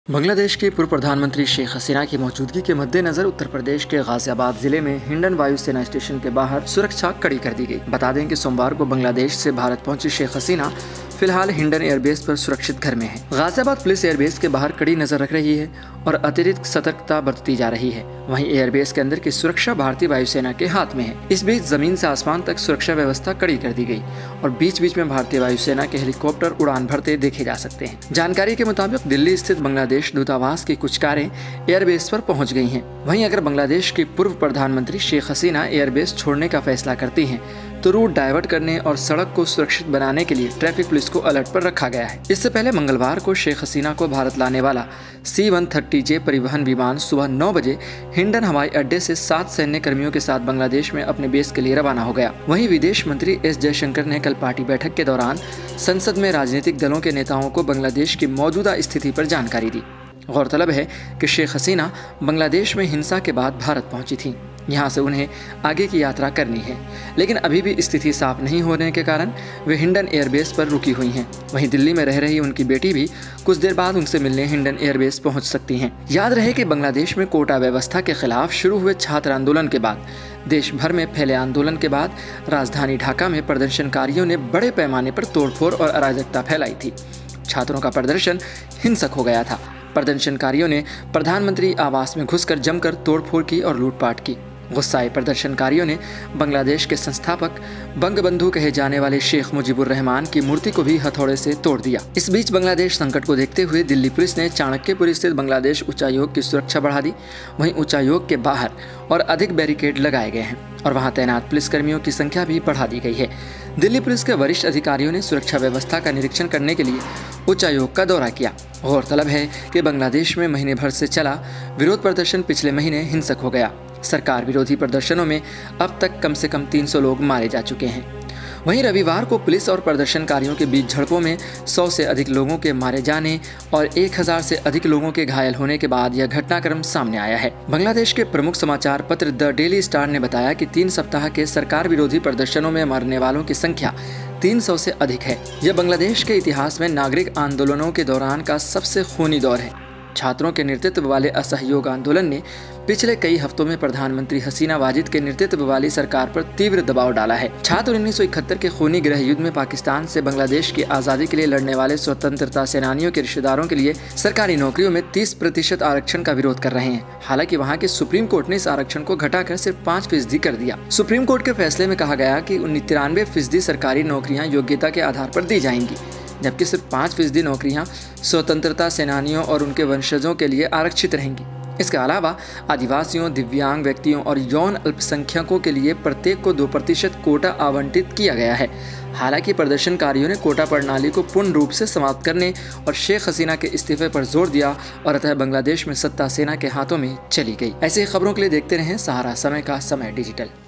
बांग्लादेश के पूर्व प्रधानमंत्री शेख हसीना की मौजूदगी के मद्देनजर उत्तर प्रदेश के गाजियाबाद जिले में हिंडन वायुसेना स्टेशन के बाहर सुरक्षा कड़ी कर दी गई। बता दें कि सोमवार को बांग्लादेश से भारत पहुंची शेख हसीना फिलहाल हिंडन एयरबेस पर सुरक्षित घर में है। गाजियाबाद पुलिस एयरबेस के बाहर कड़ी नजर रख रही है और अतिरिक्त सतर्कता बरती जा रही है। वहीं एयरबेस के अंदर की सुरक्षा भारतीय वायुसेना के हाथ में है। इस बीच जमीन से आसमान तक सुरक्षा व्यवस्था कड़ी कर दी गई और बीच बीच में भारतीय वायुसेना के हेलीकॉप्टर उड़ान भरते देखे जा सकते हैं। जानकारी के मुताबिक दिल्ली स्थित बांग्लादेश दूतावास की कुछ कारें एयरबेस पर पहुंच गई हैं। वहीं अगर बांग्लादेश की पूर्व प्रधानमंत्री शेख हसीना एयरबेस छोड़ने का फैसला करती हैं तो रूट डाइवर्ट करने और सड़क को सुरक्षित बनाने के लिए ट्रैफिक पुलिस को अलर्ट पर रखा गया है। इससे पहले मंगलवार को शेख हसीना को भारत लाने वाला C-130J परिवहन विमान सुबह 9 बजे हिंडन हवाई अड्डे से 7 सैन्य कर्मियों के साथ बांग्लादेश में अपने बेस के लिए रवाना हो गया। वहीं विदेश मंत्री एस जयशंकर ने कल पार्टी बैठक के दौरान संसद में राजनीतिक दलों के नेताओं को बांग्लादेश की मौजूदा स्थिति पर जानकारी दी। गौरतलब है कि शेख हसीना बांग्लादेश में हिंसा के बाद भारत पहुंची थी। यहाँ से उन्हें आगे की यात्रा करनी है, लेकिन अभी भी स्थिति साफ नहीं होने के कारण वे हिंडन एयरबेस पर रुकी हुई हैं। वहीं दिल्ली में रह रही उनकी बेटी भी कुछ देर बाद उनसे मिलने हिंडन एयरबेस पहुंच सकती हैं। याद रहे कि बांग्लादेश में कोटा व्यवस्था के खिलाफ शुरू हुए छात्र आंदोलन के बाद देश भर में फैले आंदोलन के बाद राजधानी ढाका में प्रदर्शनकारियों ने बड़े पैमाने पर तोड़फोड़ और अराजकता फैलाई थी। छात्रों का प्रदर्शन हिंसक हो गया था। प्रदर्शनकारियों ने प्रधानमंत्री आवास में घुसकर जमकर तोड़फोड़ की और लूटपाट की। गुस्साए प्रदर्शनकारियों ने बांग्लादेश के संस्थापक बंगबंधु कहे जाने वाले शेख मुजीबुर रहमान की मूर्ति को भी हथौड़े से तोड़ दिया। इस बीच बांग्लादेश संकट को देखते हुए दिल्ली पुलिस ने चाणक्यपुर स्थित बांग्लादेश उच्चायोग की सुरक्षा बढ़ा दी। वहीं उच्चायोग के बाहर और अधिक बैरिकेड लगाए गए हैं और वहां तैनात पुलिसकर्मियों की संख्या भी बढ़ा दी गई है। दिल्ली पुलिस के वरिष्ठ अधिकारियों ने सुरक्षा व्यवस्था का निरीक्षण करने के लिए उच्चायोग का दौरा किया। गौरतलब है कि बांग्लादेश में महीने भर से चला विरोध प्रदर्शन पिछले महीने हिंसक हो गया। सरकार विरोधी प्रदर्शनों में अब तक कम से कम 300 लोग मारे जा चुके हैं। वहीं रविवार को पुलिस और प्रदर्शनकारियों के बीच झड़पों में 100 से अधिक लोगों के मारे जाने और 1000 से अधिक लोगों के घायल होने के बाद यह घटनाक्रम सामने आया है। बांग्लादेश के प्रमुख समाचार पत्र द डेली स्टार ने बताया कि 3 सप्ताह के सरकार विरोधी प्रदर्शनों में मरने वालों की संख्या 300 से अधिक है। यह बांग्लादेश के इतिहास में नागरिक आंदोलनों के दौरान का सबसे खूनी दौर है। छात्रों के नेतृत्व वाले असहयोग आंदोलन ने पिछले कई हफ्तों में प्रधानमंत्री हसीना वाजिद के नेतृत्व वाली सरकार पर तीव्र दबाव डाला है। छात्र 1971 के खूनी गृह युद्ध में पाकिस्तान से बांग्लादेश की आज़ादी के लिए लड़ने वाले स्वतंत्रता सेनानियों के रिश्तेदारों के लिए सरकारी नौकरियों में 30% आरक्षण का विरोध कर रहे हैं। हालांकि वहां के सुप्रीम कोर्ट ने इस आरक्षण को घटाकर सिर्फ 5% कर दिया। सुप्रीम कोर्ट के फैसले में कहा गया कि 93% सरकारी नौकरियां योग्यता के आधार पर दी जाएंगी, जबकि सिर्फ 5% नौकरियां स्वतंत्रता सेनानियों और उनके वंशजों के लिए आरक्षित रहेंगी। इसके अलावा आदिवासियों, दिव्यांग व्यक्तियों और यौन अल्पसंख्यकों के लिए प्रत्येक को 2% कोटा आवंटित किया गया है। हालांकि प्रदर्शनकारियों ने कोटा प्रणाली को पूर्ण रूप से समाप्त करने और शेख हसीना के इस्तीफे पर जोर दिया और अतः बांग्लादेश में सत्ता सेना के हाथों में चली गई। ऐसी खबरों के लिए देखते रहें सहारा समय का समय डिजिटल।